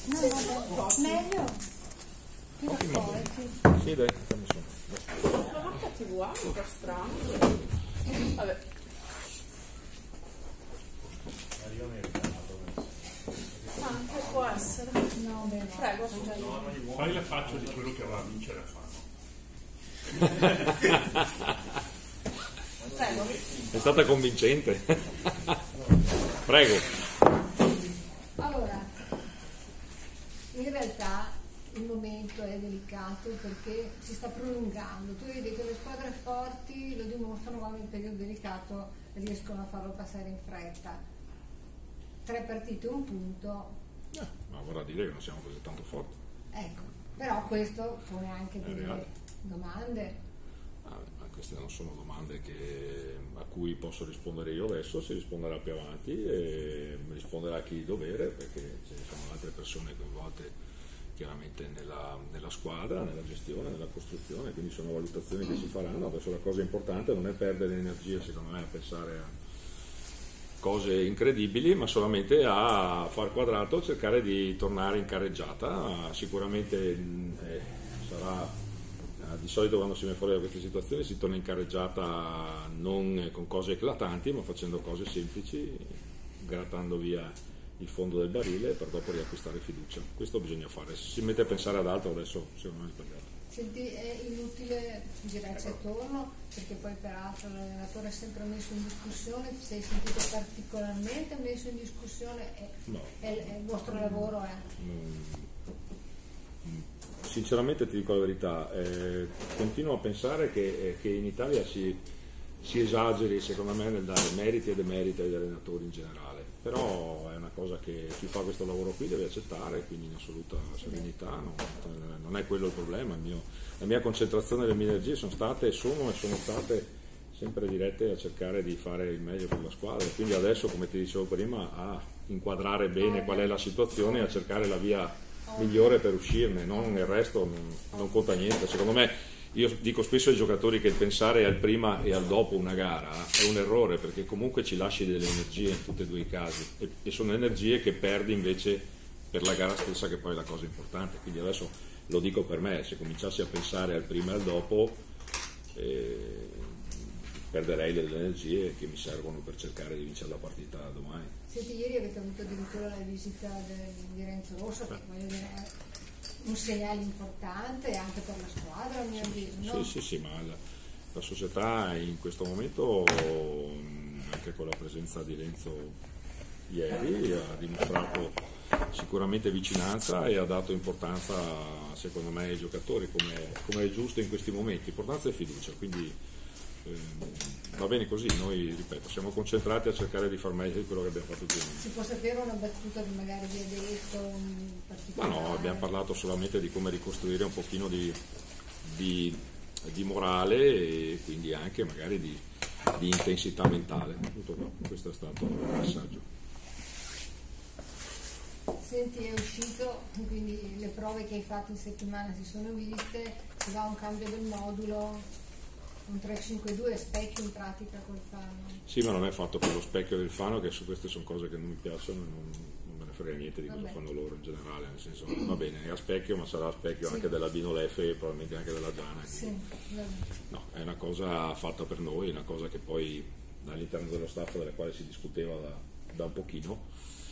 No, vabbè, meglio. Tira fuori, sì. Sì, dai, fammi su. La HTV è un po' strano. Vabbè. Anche può essere. No, beh, no. Prego. Fai la faccia di quello che va a vincere a fare. Prego. È stata convincente. Prego. Allora, in realtà il momento è delicato perché si sta prolungando. Tu vedi che le squadre forti lo dimostrano quando il periodo delicato riescono a farlo passare in fretta. 3 partite, 1 punto. Ma vorrà dire che non siamo così tanto forti. Ecco, però questo pone anche delle reale. domande. Ma queste non sono domande a cui posso rispondere io adesso, si risponderà più avanti e risponderà chi di dovere, perché ci sono altre persone coinvolte chiaramente nella squadra, nella gestione, nella costruzione, quindi sono valutazioni che si faranno. Adesso la cosa importante non è perdere energia, secondo me, a pensare a cose incredibili, ma solamente a far quadrato, cercare di tornare in carreggiata. Sicuramente sarà di solito quando si viene fuori da queste situazioni si torna in carreggiata non con cose eclatanti, ma facendo cose semplici, grattando via il fondo del barile per dopo riacquistare fiducia. Questo bisogna fare. Se si mette a pensare ad altro adesso secondo me è sbagliato. Senti, è inutile girarci attorno perché poi peraltro l'allenatore è sempre messo in discussione. Ti sei sentito particolarmente messo in discussione? No. Il vostro lavoro è? Sinceramente ti dico la verità, continuo a pensare che in Italia si esageri secondo me nel dare meriti e demeriti agli allenatori in generale, però è una cosa che chi fa questo lavoro qui deve accettare, quindi in assoluta serenità, non è quello il problema. La mia concentrazione e le mie energie sono state sempre dirette a cercare di fare il meglio per la squadra, quindi adesso, come ti dicevo prima, a inquadrare bene qual è la situazione e a cercare la via migliore per uscirne, non il resto non conta niente. Secondo me, io dico spesso ai giocatori che il pensare al prima e al dopo una gara è un errore, perché comunque ci lasci delle energie in tutti e due i casi e sono energie che perdi invece per la gara stessa, che poi è la cosa importante. Quindi adesso lo dico per me, se cominciassi a pensare al prima e al dopo perderei delle energie che mi servono per cercare di vincere la partita domani. Senti, ieri avete avuto addirittura la visita di Renzo Rosso, che voglio dire è un segnale importante anche per la squadra, a mio avviso, no? Sì, ma la società in questo momento, anche con la presenza di Renzo ieri, ha dimostrato sicuramente vicinanza e ha dato importanza, secondo me, ai giocatori, come è giusto in questi momenti, importanza e fiducia, quindi va bene così. Noi, ripeto, siamo concentrati a cercare di far meglio di quello che abbiamo fatto ultimamente. Si può sapere una battuta che magari vi ha detto in Ma particolare? no, abbiamo parlato solamente di come ricostruire un pochino di morale e quindi anche magari di intensità mentale. Tutto qua. Questo è stato il messaggio. Senti, è uscito, quindi le prove che hai fatto in settimana si sono viste, si va a un cambio del modulo, un 3-5-2 specchio in pratica col Fano. Sì, ma non è fatto per lo specchio del Fano, che su queste sono cose che non mi piacciono e non me ne frega niente di cosa fanno loro in generale, nel senso, va bene, è a specchio, ma sarà a specchio anche dell'Albino Leffe e probabilmente anche della Giana. Sì, no, è una cosa fatta per noi, una cosa che poi all'interno dello staff della quale si discuteva da un pochino,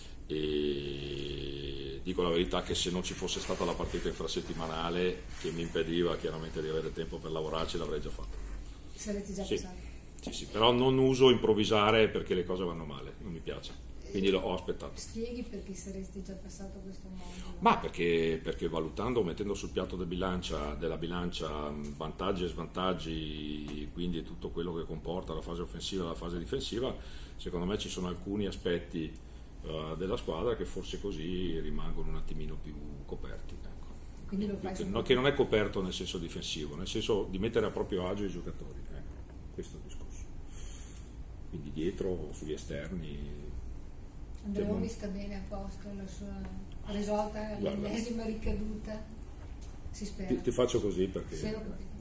e dico la verità che se non ci fosse stata la partita infrasettimanale che mi impediva chiaramente di avere tempo per lavorarci, l'avrei già fatta. Sarete già passati? Sì, però non uso improvvisare perché le cose vanno male, non mi piace, quindi ho aspettato. Spieghi perché saresti già passato a questo modo? Ma perché valutando, mettendo sul piatto della bilancia vantaggi e svantaggi, quindi tutto quello che comporta la fase offensiva e la fase difensiva, secondo me ci sono alcuni aspetti della squadra che forse così rimangono un attimino più coperti. Quindi lo fai che non è coperto nel senso difensivo, nel senso di mettere a proprio agio i giocatori, questo è il discorso. Quindi dietro, sugli esterni. Andreotti sta bene a posto, la sua risolta l'ennesima ricaduta, si spera. Ti faccio così perché sì,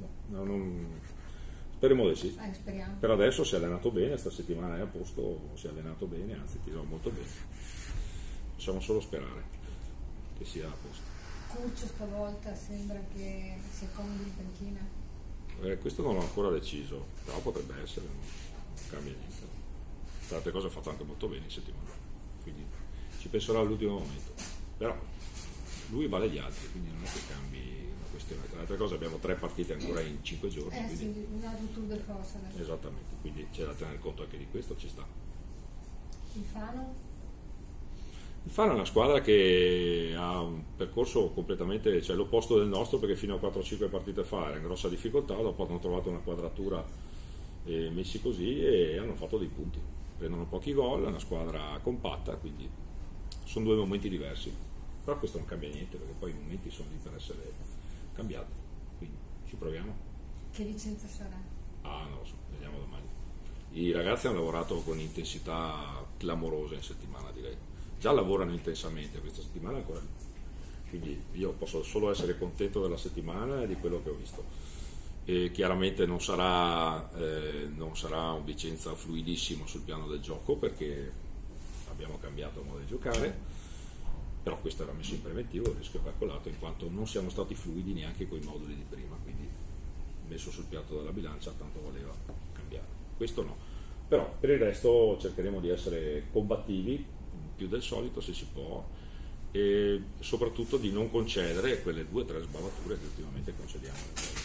speriamo di sì. Speriamo. Per adesso si è allenato bene, questa settimana è a posto, si è allenato bene, anzi ti do molto bene. Possiamo solo sperare che sia a posto. Curcio stavolta sembra che sia comodo in panchina. Questo non l'ho ancora deciso, però potrebbe essere, non cambia niente. Tra altre cose ha fatto anche molto bene in settimana, quindi ci penserò all'ultimo momento. Però lui vale gli altri, quindi non è che cambi una questione. Tra altre cose abbiamo 3 partite ancora in 5 giorni. Quindi... sì, un altro tour de force adesso. Esattamente, quindi c'è da tenere conto anche di questo, ci sta. Il Fano? Il Fano è una squadra che ha un percorso completamente, cioè l'opposto del nostro, perché fino a 4-5 partite fa era in grossa difficoltà, dopo hanno trovato una quadratura messi così e hanno fatto dei punti. Prendono pochi gol, è una squadra compatta, quindi sono 2 momenti diversi. Però questo non cambia niente, perché poi i momenti sono lì per essere cambiati. Quindi ci proviamo. Che Vicenza sarà? Non lo so, vediamo domani. I ragazzi hanno lavorato con intensità clamorosa in settimana, direi. Già lavorano intensamente, questa settimana ancora di più. Quindi io posso solo essere contento della settimana e di quello che ho visto. E chiaramente non sarà un Vicenza fluidissimo sul piano del gioco, perché abbiamo cambiato modo di giocare, però questo era messo in preventivo, il rischio calcolato, in quanto non siamo stati fluidi neanche con i moduli di prima, quindi messo sul piatto della bilancia tanto valeva cambiare. Questo no, però per il resto cercheremo di essere combattivi più del solito se si può, e soprattutto di non concedere quelle 2 o 3 sbavature che ultimamente concediamo.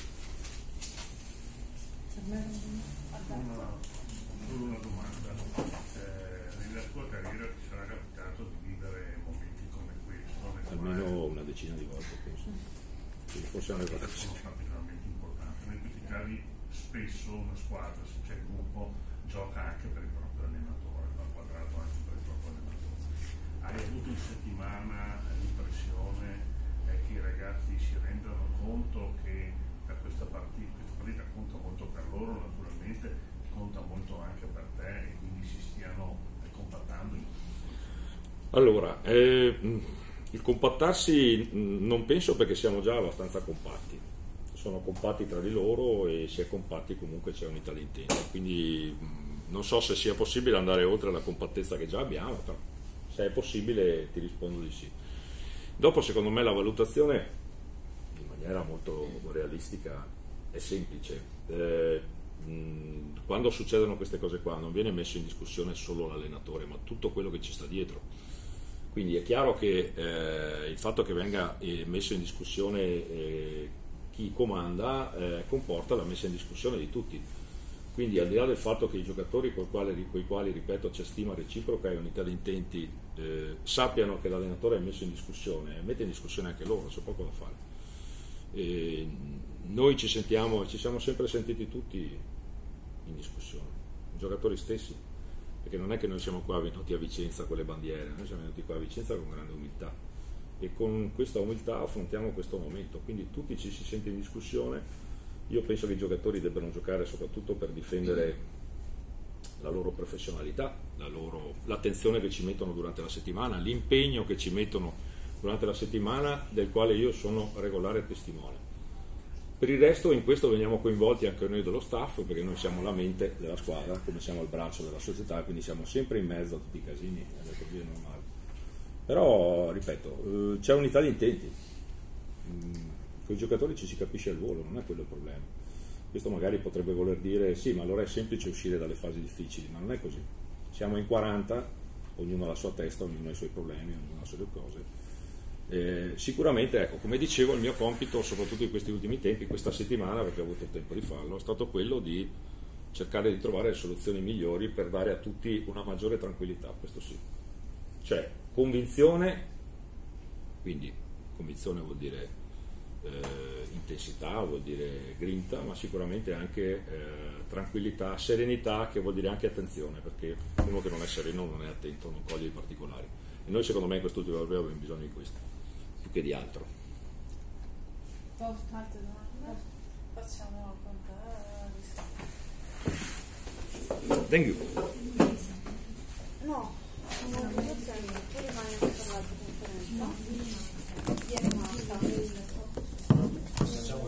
Solo una domanda. Nella tua carriera ti sarà capitato di vivere momenti come questo? Almeno una decina di volte, penso. Sì, forse non è Sono particolarmente importanti. In questi casi spesso una squadra, se c'è il gruppo, gioca anche per il proprio allenatore, va quadrato anche per il proprio allenatore. Hai avuto in settimana l'impressione che i ragazzi si rendano conto che per questa partita conta molto per loro, naturalmente conta molto anche per te, e quindi si stiano compattando? Allora, il compattarsi non penso, perché siamo già abbastanza compatti. Sono compatti tra di loro e si è compatti, comunque c'è unità di intento, quindi non so se sia possibile andare oltre la compattezza che già abbiamo, però se è possibile ti rispondo di sì. Dopo, secondo me, la valutazione in maniera molto realistica è semplice. Quando succedono queste cose qua non viene messo in discussione solo l'allenatore, ma tutto quello che ci sta dietro. Quindi è chiaro che il fatto che venga messo in discussione chi comanda comporta la messa in discussione di tutti. Quindi, al di là del fatto che i giocatori coi quali, ripeto, c'è stima reciproca e unità di intenti, sappiano che l'allenatore è messo in discussione, mette in discussione anche loro, c'è poco da fare. Noi ci sentiamo e ci siamo sempre sentiti tutti in discussione, i giocatori stessi, perché non è che noi siamo qua venuti a Vicenza con le bandiere, noi siamo venuti qua a Vicenza con grande umiltà, e con questa umiltà affrontiamo questo momento, quindi tutti ci si sente in discussione. Io penso che i giocatori debbano giocare soprattutto per difendere la loro professionalità, l'attenzione che ci mettono durante la settimana, l'impegno che ci mettono durante la settimana, del quale io sono regolare testimone. Per il resto, in questo veniamo coinvolti anche noi dello staff, perché noi siamo la mente della squadra, come siamo il braccio della società, quindi siamo sempre in mezzo a tutti i casini, è normale. Però, ripeto, c'è unità di intenti, con i giocatori ci si capisce il volo, non è quello il problema. Questo magari potrebbe voler dire sì, ma allora è semplice uscire dalle fasi difficili, ma non è così. Siamo in 40, ognuno ha la sua testa, ognuno ha i suoi problemi, ognuno ha le sue cose. Sicuramente, ecco, come dicevo, il mio compito, soprattutto in questi ultimi tempi, questa settimana, perché ho avuto il tempo di farlo, è stato quello di cercare di trovare le soluzioni migliori per dare a tutti una maggiore tranquillità, questo sì. Cioè, convinzione, quindi convinzione vuol dire intensità, vuol dire grinta, ma sicuramente anche tranquillità, serenità, che vuol dire anche attenzione, perché uno che non è sereno non è attento, non coglie i particolari. E noi, secondo me, in quest'ultimo europeo abbiamo bisogno di questo, più che di altro. Posso altre domande? Facciamo con te. Thank you.